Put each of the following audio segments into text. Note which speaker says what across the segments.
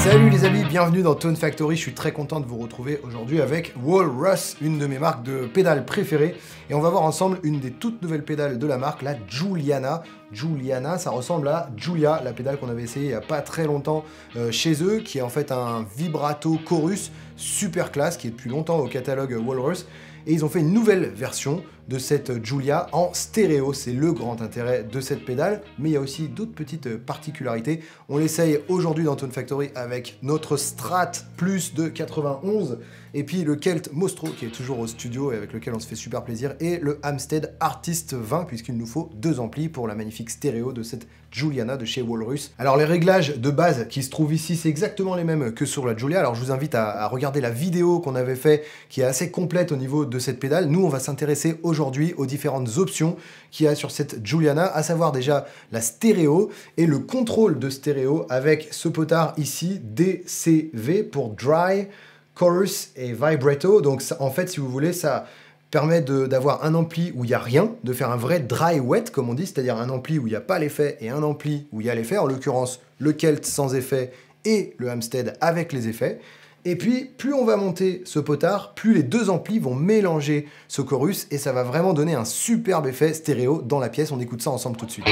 Speaker 1: Salut les amis, bienvenue dans Tone Factory, je suis très content de vous retrouver aujourd'hui avec Walrus, une de mes marques de pédales préférées. Et on va voir ensemble une des toutes nouvelles pédales de la marque, la Juliana. Juliana, ça ressemble à Julia, la pédale qu'on avait essayé il n'y a pas très longtemps chez eux, qui est en fait un vibrato chorus super classe, qui est depuis longtemps au catalogue Walrus. Et ils ont fait une nouvelle version de cette Julia en stéréo. C'est le grand intérêt de cette pédale, mais il y a aussi d'autres petites particularités. On l'essaye aujourd'hui dans Tone Factory avec notre Strat Plus de 91, et puis le Kelt Mostro qui est toujours au studio et avec lequel on se fait super plaisir, et le Amstead Artist 20, puisqu'il nous faut 2 amplis pour la magnifique stéréo de cette Juliana de chez Walrus. Alors les réglages de base qui se trouvent ici, c'est exactement les mêmes que sur la Julia. Alors je vous invite à regarder la vidéo qu'on avait fait, qui est assez complète au niveau de cette pédale. Nous, on va s'intéresser aujourd'hui aux différentes options qu'il y a sur cette Juliana, à savoir déjà la stéréo et le contrôle de stéréo avec ce potard ici, DCV pour Dry, Chorus et Vibrato. Donc ça, en fait, si vous voulez, ça permet d'avoir un ampli où il n'y a rien, de faire un vrai dry wet, comme on dit, c'est-à-dire un ampli où il n'y a pas l'effet et un ampli où il y a l'effet, en l'occurrence le Kelt sans effet et le Amstead avec les effets. Et puis, plus on va monter ce potard, plus les 2 amplis vont mélanger ce chorus et ça va vraiment donner un superbe effet stéréo dans la pièce. On écoute ça ensemble tout de suite.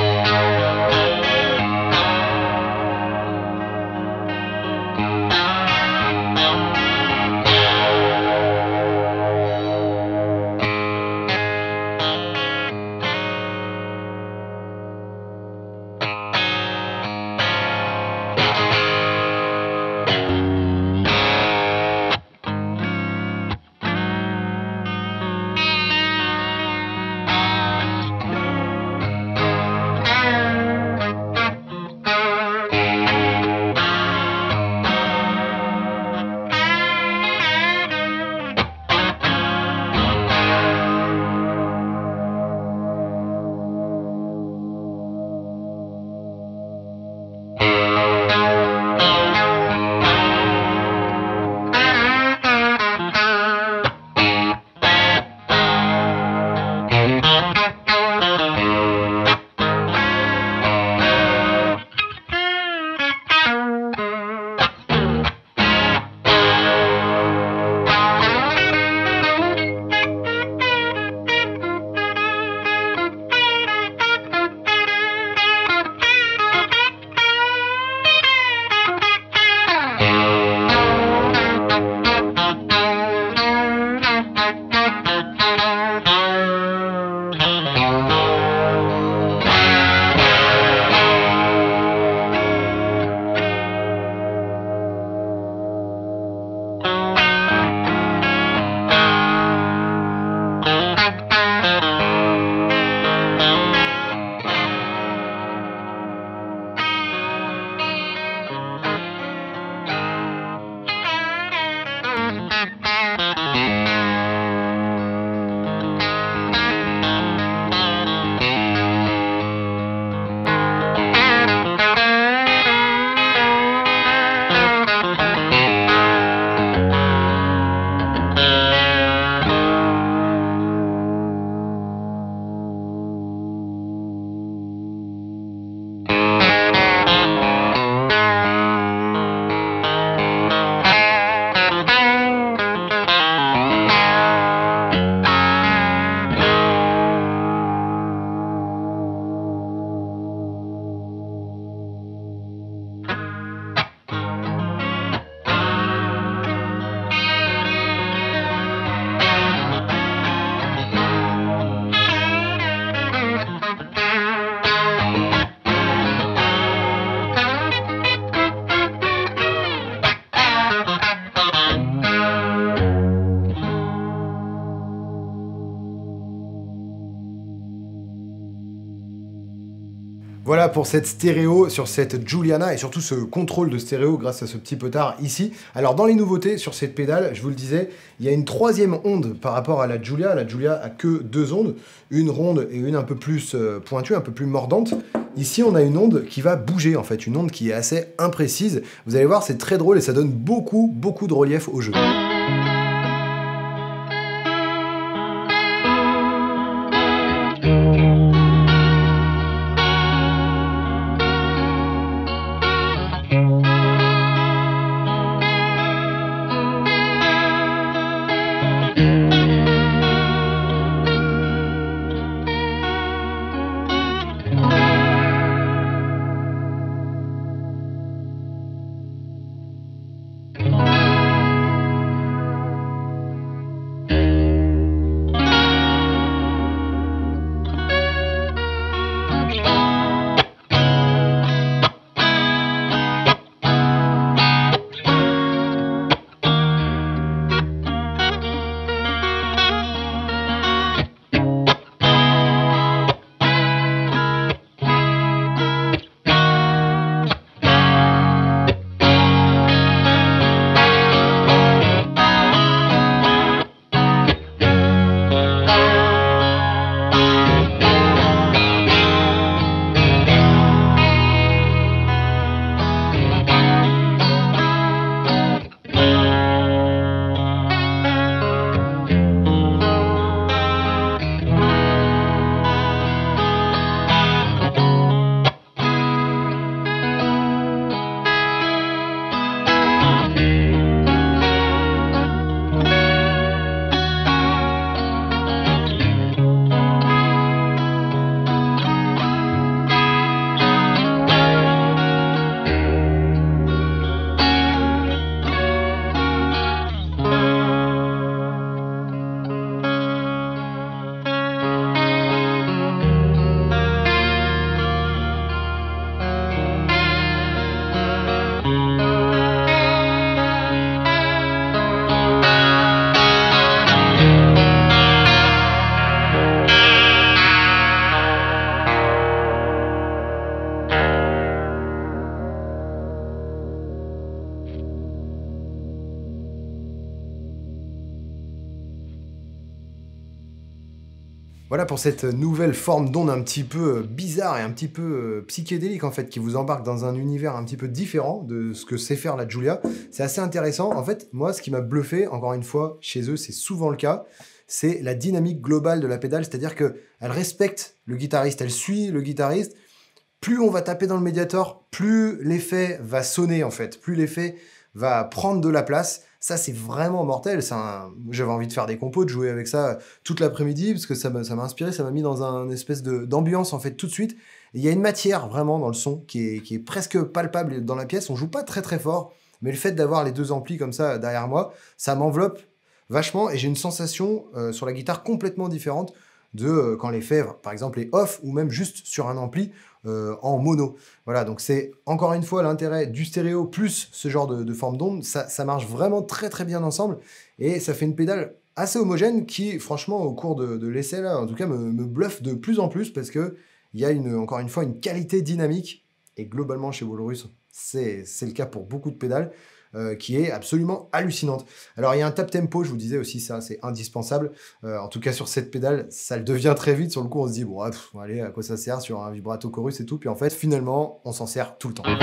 Speaker 1: Voilà pour cette stéréo sur cette Juliana et surtout ce contrôle de stéréo grâce à ce petit potard ici. Alors dans les nouveautés sur cette pédale, je vous le disais, il y a une 3e onde par rapport à la Julia. La Julia a que 2 ondes, une ronde et une un peu plus pointue, un peu plus mordante. Ici on a une onde qui va bouger en fait, une onde qui est assez imprécise. Vous allez voir, c'est très drôle et ça donne beaucoup de relief au jeu. Voilà pour cette nouvelle forme d'onde un petit peu bizarre et un petit peu psychédélique en fait, qui vous embarque dans un univers un petit peu différent de ce que sait faire la Julia. C'est assez intéressant. En fait, moi, ce qui m'a bluffé, encore une fois, chez eux, c'est souvent le cas, c'est la dynamique globale de la pédale, c'est-à-dire qu'elle respecte le guitariste, elle suit le guitariste. Plus on va taper dans le médiator, plus l'effet va sonner en fait, plus l'effet va prendre de la place. Ça, c'est vraiment mortel. J'avais envie de faire des compos, de jouer avec ça toute l'après-midi, parce que ça m'a inspiré, ça m'a mis dans un espèce d'ambiance, en fait, tout de suite. Et il y a une matière, vraiment, dans le son, qui est presque palpable dans la pièce. On joue pas très très fort, mais le fait d'avoir les deux amplis comme ça derrière moi, ça m'enveloppe vachement, et j'ai une sensation sur la guitare complètement différente de quand l'effet, par exemple, est off, ou même juste sur un ampli, en mono. Voilà, donc c'est encore une fois l'intérêt du stéréo plus ce genre de forme d'onde. Ça marche vraiment très très bien ensemble et ça fait une pédale assez homogène qui, franchement, au cours de l'essai, là, en tout cas, me bluffe de plus en plus parce qu'il y a encore une fois une qualité dynamique et globalement chez Walrus, c'est le cas pour beaucoup de pédales. Qui est absolument hallucinante. Alors il y a un tap tempo, je vous disais aussi ça, c'est indispensable. En tout cas sur cette pédale, ça le devient très vite. Sur le coup, on se dit bon, allez, à quoi ça sert sur un vibrato chorus et tout. Puis en fait, finalement, on s'en sert tout le temps.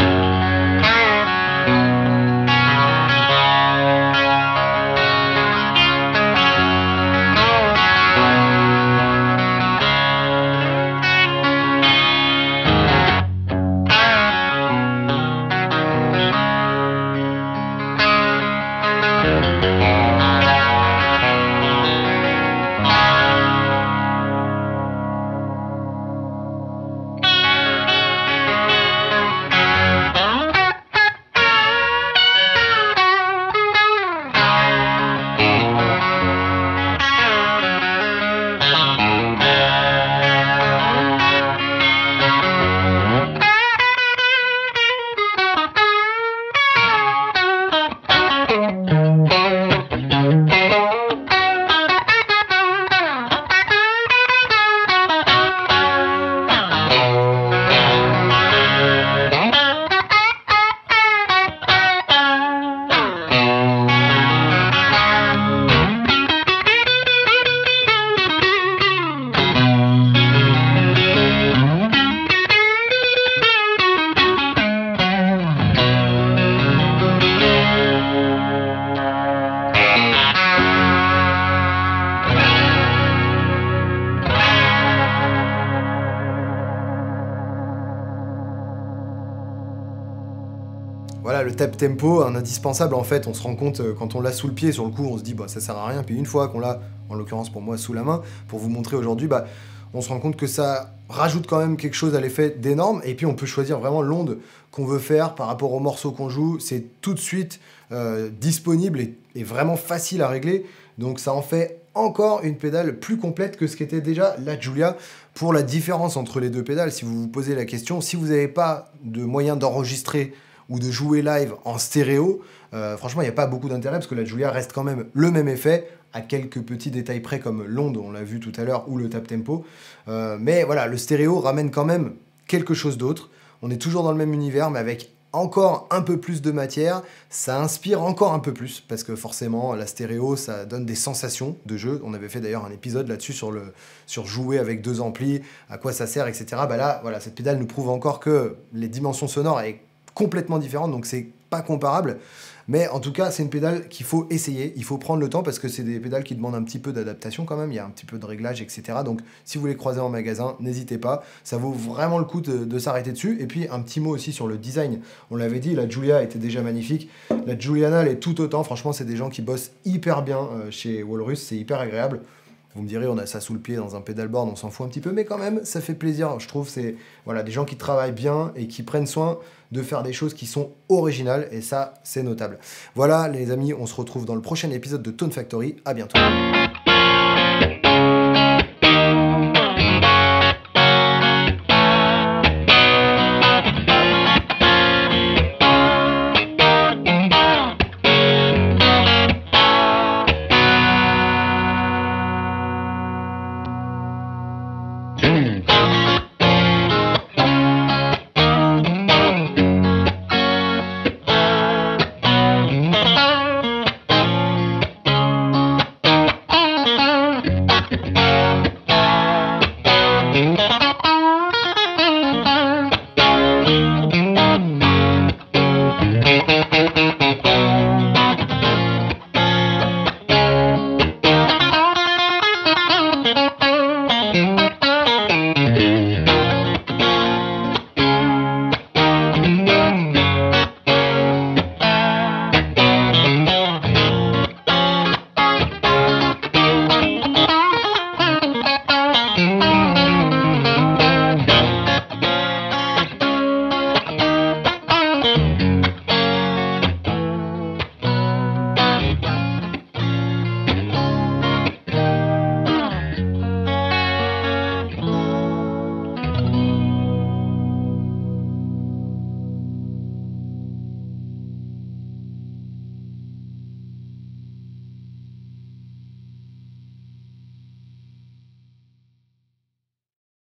Speaker 1: Voilà, le tap tempo, un indispensable en fait, on se rend compte quand on l'a sous le pied, sur le coup on se dit bah ça sert à rien, puis une fois qu'on l'a, en l'occurrence pour moi sous la main, pour vous montrer aujourd'hui, bah on se rend compte que ça rajoute quand même quelque chose à l'effet d'énorme, et puis on peut choisir vraiment l'onde qu'on veut faire par rapport au morceau qu'on joue, c'est tout de suite disponible et vraiment facile à régler, donc ça en fait encore une pédale plus complète que ce qu'était déjà la Julia. Pour la différence entre les deux pédales, si vous vous posez la question, si vous n'avez pas de moyen d'enregistrer ou de jouer live en stéréo, franchement, il n'y a pas beaucoup d'intérêt parce que la Julia reste quand même le même effet, à quelques petits détails près comme l'onde, on l'a vu tout à l'heure, ou le tap tempo. Mais voilà, le stéréo ramène quand même quelque chose d'autre. On est toujours dans le même univers, mais avec encore un peu plus de matière. Ça inspire encore un peu plus, parce que forcément, la stéréo, ça donne des sensations de jeu. On avait fait d'ailleurs un épisode là-dessus sur jouer avec deux amplis, à quoi ça sert, etc. Bah là, voilà, cette pédale nous prouve encore que les dimensions sonores est complètement différente, donc c'est pas comparable, mais en tout cas c'est une pédale qu'il faut essayer, il faut prendre le temps parce que c'est des pédales qui demandent un petit peu d'adaptation quand même, il y a un petit peu de réglage, etc. Donc si vous les croisez en magasin, n'hésitez pas, ça vaut vraiment le coup de s'arrêter dessus. Et puis un petit mot aussi sur le design, on l'avait dit, la Julia était déjà magnifique, la Juliana elle est tout autant, franchement c'est des gens qui bossent hyper bien chez Walrus, c'est hyper agréable. Vous me direz, on a ça sous le pied dans un pedalboard, on s'en fout un petit peu, mais quand même, ça fait plaisir, je trouve. C'est voilà, des gens qui travaillent bien et qui prennent soin de faire des choses qui sont originales, et ça, c'est notable. Voilà, les amis, on se retrouve dans le prochain épisode de Tone Factory. À bientôt.